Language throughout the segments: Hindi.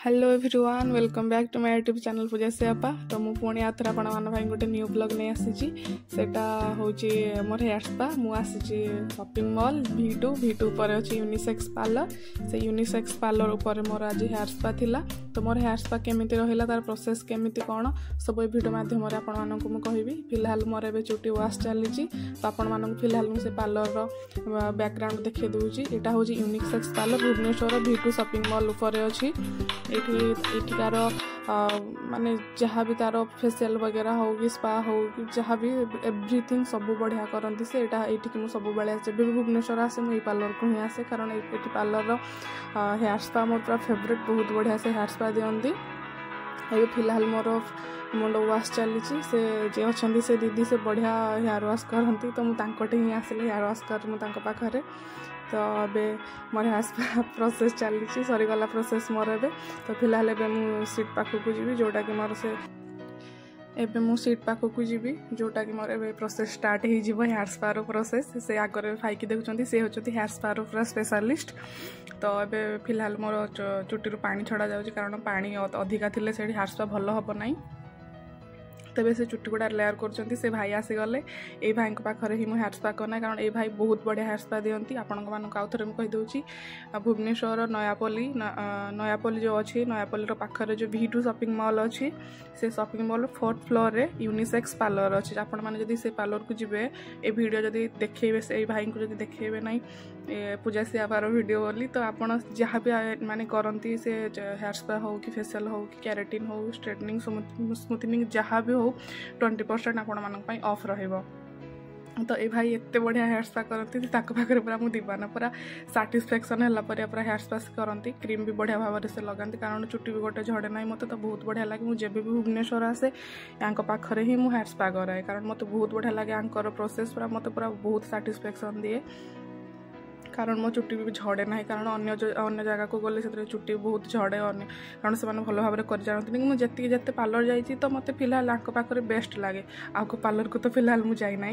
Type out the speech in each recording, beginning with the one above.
Hello everyone welcome back to my YouTube channel Pooja सेपा। तो मुझे पुणी आथर आपण मान गोटे न्यू ब्लॉग नहीं आसी मोर हेयर स्पा मुझे शॉपिंग मॉल V2 पर अच्छी यूनिसेक्स पार्लर से यूनिसेक्स पार्लर उपर मोर आज हेयर स्पा थिला। तो मोर हेयर स्पा केमी रहा तार प्रोसेस केमी कौन सब भिडियो मध्यम आपको कहबी। फिलहाल मोर ए चुटी वाश चली तो आपण फिलहाल मुझे पार्लर बैकग्राउंड देखा दूसरी। यहाँ हूँ unisex parlour Bhubaneswar V2 shopping mall उपर अच्छी एठिकार माने जहाँ भी तार फेसियल वगैरह हो कि स्पा हो कि जहाँ भी एवरीथिंग सब बढ़िया करती से ये मुझे सब बड़े जब भी भुवनेश्वर आसे मुझे पार्लर को ही आसे कारण ये पार्लर हेयर स्पा मोर पूरा फेवरेट बहुत बढ़िया से हेयर स्पा दिखती। ये फिलहाल मोर मुंड वाश चली से जे अच्छा से दीदी से बढ़िया हेयर वाश करती तो मुझे ही आसिले हेयर वाश कर पाखे। तो अबे मोर हेयर स्पा प्रोसेस चली सरीगला प्रोसेस मोर ए। तो फिलहाल एबे मु सीट पाखक जी जोटा कि मोर से एबे मु सीट पाखक जी जोटा कि मोर ए प्रोसेस स्टार्ट हो हेयर स्पार प्रोसेस से आगे फाइकी देखुं सी होती हेयर स्पार पूरा स्पेशलिस्ट। तो एबे फिलहाल मोर चुटी पानी छड़ा जाऊँगी कारण पानी अधिका थिले से हेयर स्पा भल हम ना। तबे से चुटी गुड़ा लेयर कर से भाई आसीगले ये भाई पाखे ही मुझे हेयर स्पा करना कारण ये भाई बहुत बढ़िया हेयर स्पा दिखती। आपण मानक आउ थे कहीदे भुवनेश्वर नयापल्ली जो अच्छी नयापल्ली पाखे जो V2 शॉपिंग मॉल अच्छी से शॉपिंग मॉल 4th फ्लोर रे यूनिसेक्स पार्लर अच्छी। आपण मैंने जब से पार्लर को जी ए वीडियो जब देखेबे से भाई को जब देखेबे ना पूजा सेपार वीडियो बोली तो आप जहाँ भी माने करती से हेयर स्पा हो कि फेशियल हो कि केराटिन हो स्ट्रेटनिंग स्मूथनिंग जहाँ भी हो 20% आपण मानी ऑफ रहिबो। तो ये भाई एत बढ़िया हेयर स्पा करती पाखे पूरा मुझे दीवाना पूरा साटिस्फैक्शन है पूरा हेयर स्पा करती। क्रीम भी बढ़िया भाव से लगाती कारण चुटी भी गोटे झड़े ना मत तो बहुत बढ़िया लगे। मुझे भी भुवनेश्वर आसे या पाखे ही मुझे हेयर स्पा कराए कारण मत बहुत बढ़िया लगे आंकर प्रोसेस पूरा मत पूरा बहुत साटिस्फैक्शन दिए कारण मो चुटी भी झड़े ना कारण अन्य जगह को गले से चुटी बहुत झड़े कारण से भल भाव कर जानते मुझे जिते पार्लर जाइए तो मत फिलहाल आंक पाखे बेस्ट लगे आंक पार्लर को तो फिलहाल मुझे जाइना।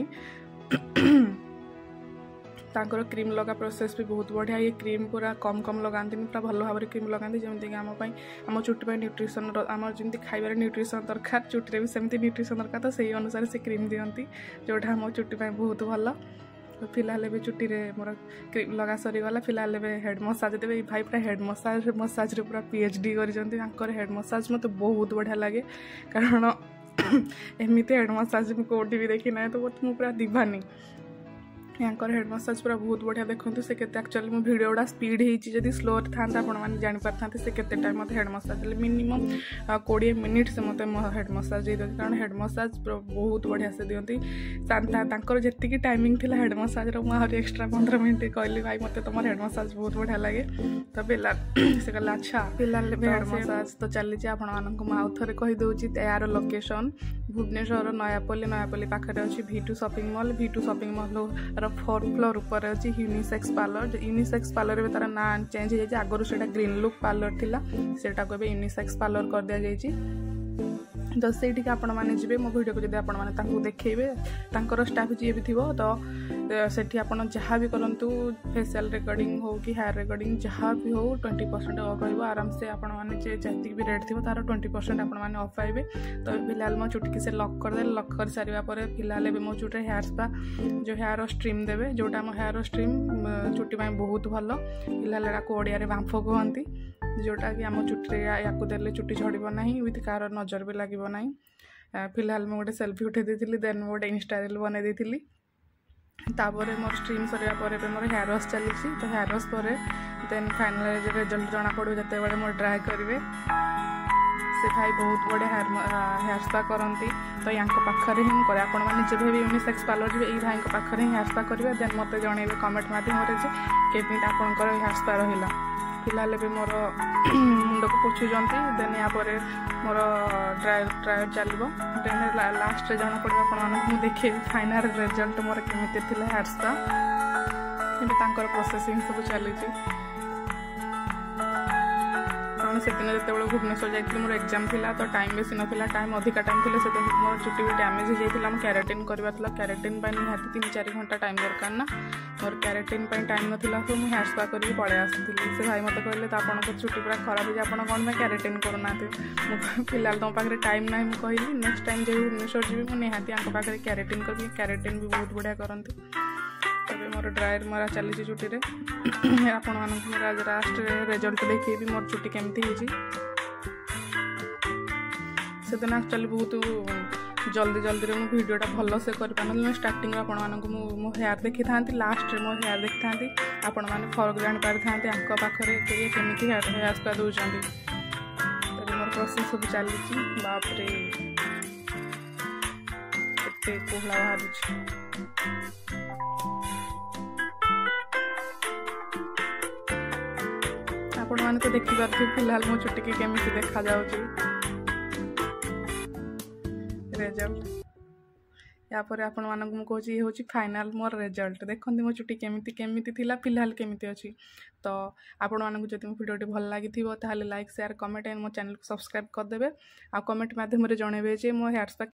तांकर क्रीम लगा प्रोसेस भी बहुत बढ़िया। ये क्रीम पूरा कम लगाती पूरा भल भाव क्रीम लगाती जमीक आम चुटी न्यूट्रिशन आम जमी खाइबार न्यूट्रिशन दरकार चुटी भी सेमती न्यूट्रिशन दरकार तो से अनुसार से क्रीम दिखती जोटा आम चुटी बहुत भल। फिलहाल एवं चुटी मोर क्रीम लगा सरीगला फिलहाल हेड मसाज देवे भाई पूरा हेड मसाज रे पूरा PhD कर हेड मसाज मत बहुत बढ़िया लगे कारण एमती हेड मसाज कौटी भी देखी ना तो पूरा दीवानी यहाँ हेड मसाज पूरा बहुत बढ़िया देखते से केते एक्चुअली मो वीडियो गुड़ा स्पीड होती स्लो था आपने जापर था से केते टाइम मत हेड मसाज मिनिमम 20 मिनिट से मत हेड मसाज दे दिखती कारण हेड मसाज बहुत बढ़िया से दिखती जी टाइमिंग थी हेड मसाज मुझे एक्सट्रा 15 मिनट कहली भाई मत तुम हेड मसाज बहुत बढ़िया लगे। तो फिलहाल से कहला अच्छा फिलहाल हेड मसाज तो चली आउ थे कहीदे यार लोकेशन भुवनेश्वर नयापल्ली पाखे अच्छी V2 shopping mall 4th floor ऊपर अच्छी यूनिसेक्स यूनिसेक्स पार्लर तार ना चेंज हो आगुरी से ग्रीन लुक पार्लर थिला सेटा को यूनिसेक्स पार्लर कर दिया जाइए। तो से आपण मैंने जी मो वीडियो को जब आपको देखेबे स्टाफ जी भी थी तो सेठी आपण जहाँ भी करूँ फेशियल रिकॉर्डिंग हो कि हेयर रिकॉर्डिंग जहाँ भी हो 20% ऑफ रहा आराम से आपण मैंने जी भी रेट थी तार 20% आपण ऑफ पाइबे। तो फिलहाल मो चुटकी से लॉक करदे लॉक कर सारा पर फिलहाल मो चुटे हेयर स्पा जो हेयर स्ट्रीम देवे जोटा मो हेयर स्ट्रीम चुटी बहुत भल फिलहाल यहाँ ओडिया बांफ कहती जोटा कि आम चुटी या देले चुटी झड़ब ना विथ कार नजर भी लगे ना। फिलहाल मुझे गोटे सेल्फी उठे दी देन गोटे इंस्टा रील बनई दी तापर मोर स्ट्रीम सरिया पर मोर हेयर वाश चली तो हेयर वाश पर देन फाइनल रिजल्ट जना पड़ो जिते मोर ड्राई करेंगे से भाई बहुत बढ़िया हेयर स्पा करती। तो यहाँ पाखे ही मुझे आपण मैंने जब भी यूनिसेक्स पार्लर जी भाई पाखे ही हेयर स्पा करेंगे देन मत जनइबे कमेंट मध्यम केमी आपंकर हेयर स्पा रहा। फिलहाल भी मोर मुंड को पोछुंट देन या मोर ड्राई चलो देन लास्ट जना पड़ा आपको देखे फाइनाल रिजल्ट मोर केमी थी हेयर स्पा प्रोसेसिंग सब चली। कारण से दिन जो भुवनेश्वर जाइए मोर एग्जाम थिला तो टाइम बेसी नाला टाइम अधिका टाइम थी से मोर चुटी भी डैमेज हो जाता कैरेटिन करवार कैरेटिन निहाती 3-4 घंटा टाइम दरकार ना मोर कैरेटिन टाइम नाला तो मुझे हेयर स्पा करके पलि आसी से भाई मत कहले तो आपको चुटी पूरा खराब हो जाए आप कौन कैरेटिन करना फिलहाल तुम पाखे टाइम ना मुझे कहली नेक्स्ट टाइम जब भुवनेश्वर जी मुझे निहाती पाखे कैरेटिन करी कैरेटिन भी बहुत बढ़िया करती तबे मोर ड्रायर मरा चली चुटी रे आपण मानक मोर आज लास्ट रिजल्ट देखी मोर चुटी केमती होची से दिन एक्चुअली बहुत जल्दी जल्दी रे वीडियोटा भल से कर पानी स्टार्टिंग आपण मानक मो हेयर देखी था लास्ट मो हेयर देखी था आपण मैंने फरक जानी पारि था आंक पाखरे केमी हेयर स्पा दौरान तब मोर प्रोसेस सब चली बापरे एते कोहला बाहर आपण मैंने तो देखिपारे फिलहाल मो चुटी की केमी देखा जाउची रिजल्ट यापर आपण मानक मु कहूँ ये हूँ फाइनाल मोर रिजल्ट देखते मो चुटी केमी केमी थिला फिलहाल केमी अच्छी तो आपण मानक जब मो वीडियो भल लगी ताले लाइक शेयर कमेंट एंड मो चैनल को सब्सक्राइब करदे आ कमेंट माध्यम जनइबे जे मो हेयर स्पा